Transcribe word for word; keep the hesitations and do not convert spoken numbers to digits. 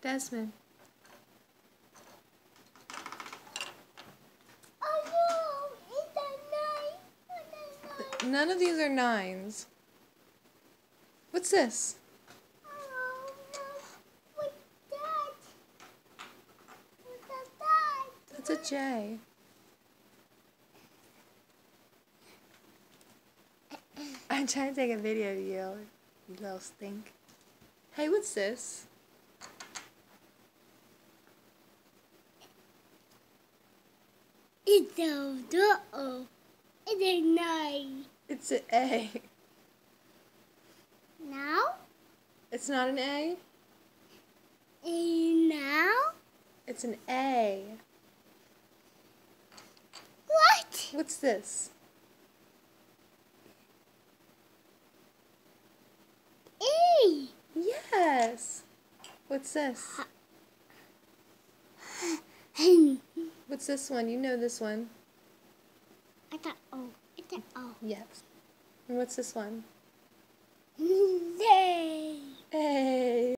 Desmond. Oh no, it's a nine. It's a nine. None of these are nines. What's this? Oh no, what's that? What's that? That's a J. I'm trying to take a video of you, you little stink. Hey, what's this? It's a uh-oh. It's a nine. It's an A. Now? It's not an A? A now? It's an A. What? What's this? A. Yes. What's this? Hen. What's this one? You know this one. I thought O. It's an O. Yes. And what's this one? They. A.